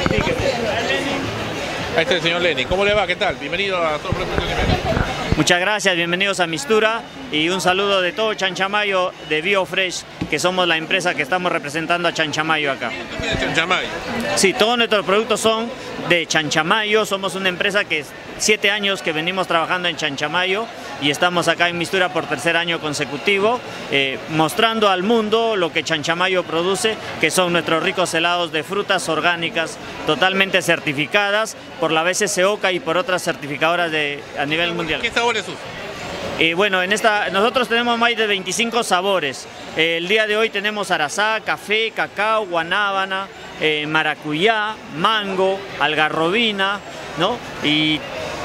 Ahí está el señor Lenin. ¿Cómo le va? ¿Qué tal? Bienvenido a Todo Productos Limeños. Muchas gracias, bienvenidos a Mistura y un saludo de todo Chanchamayo de BioFresh, que somos la empresa que estamos representando a Chanchamayo acá. ¿De Chanchamayo? Sí, todos nuestros productos son de Chanchamayo, somos una empresa que 7 años que venimos trabajando en Chanchamayo y estamos acá en Mistura por 3er año consecutivo, mostrando al mundo lo que Chanchamayo produce, que son nuestros ricos helados de frutas orgánicas, totalmente certificadas por la BCCOCA y por otras certificadoras a nivel mundial. ¿Qué sabores usan? Bueno, nosotros tenemos más de 25 sabores. El día de hoy tenemos arazá, café, cacao, guanábana, maracuyá, mango, algarrobina, ¿no? Y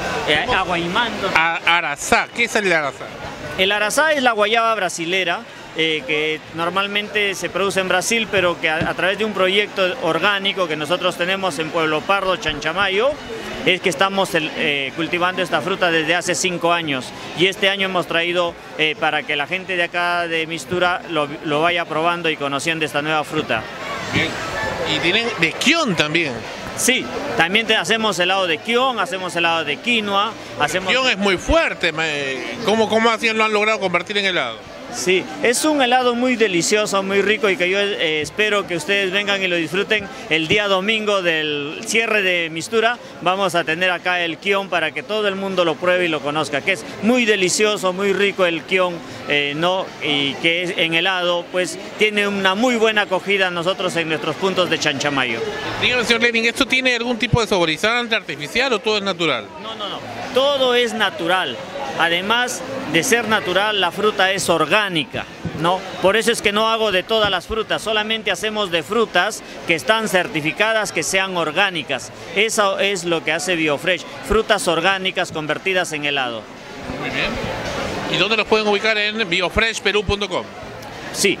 aguaimando. Arazá, ¿qué es el arazá? El arazá es la guayaba brasilera, que normalmente se produce en Brasil, pero que a través de un proyecto orgánico que nosotros tenemos en Pueblo Pardo, Chanchamayo, es que estamos cultivando esta fruta desde hace 5 años y este año hemos traído para que la gente de acá de Mistura lo vaya probando y conociendo esta nueva fruta. Bien. Y tienen de kion también. Sí, también hacemos helado de kion, hacemos helado de quinoa. El kion es muy fuerte. ¿Cómo así lo han logrado convertir en helado? Sí, es un helado muy delicioso, muy rico y que yo espero que ustedes vengan y lo disfruten. El día domingo del cierre de Mistura vamos a tener acá el kion para que todo el mundo lo pruebe y lo conozca, que es muy delicioso, muy rico el kion, ¿no? Y que en helado pues tiene una muy buena acogida nosotros en nuestros puntos de Chanchamayo. Dígame, señor Lenin, ¿esto tiene algún tipo de saborizante artificial o todo es natural? No, todo es natural. Además de ser natural, la fruta es orgánica, ¿no? Por eso es que no hago de todas las frutas, solamente hacemos de frutas que están certificadas, que sean orgánicas. Eso es lo que hace BioFresh, frutas orgánicas convertidas en helado. Muy bien. ¿Y dónde los pueden ubicar? En biofreshperu.com. Sí,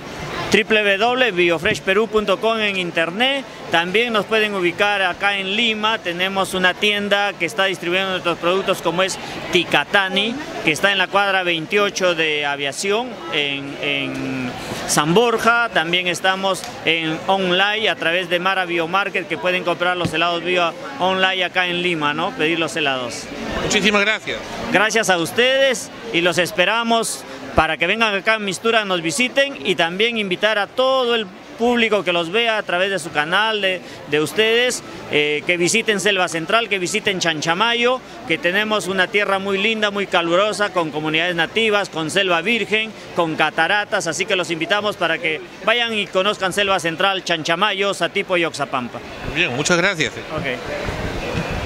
www.biofreshperu.com en internet. También nos pueden ubicar acá en Lima. Tenemos una tienda que está distribuyendo nuestros productos como es Ticatani, que está en la cuadra 28 de Aviación en San Borja. También estamos en online a través de Mara Biomarket, que pueden comprar los helados bio online acá en Lima, ¿no? Pedir los helados. Muchísimas gracias. Gracias a ustedes y los esperamos para que vengan acá a Mistura, nos visiten y también invitar a todo el público que los vea a través de su canal, de ustedes, que visiten Selva Central, que visiten Chanchamayo, que tenemos una tierra muy linda, muy calurosa, con comunidades nativas, con selva virgen, con cataratas, así que los invitamos para que vayan y conozcan Selva Central, Chanchamayo, Satipo y Oxapampa. Bien, muchas gracias. Okay.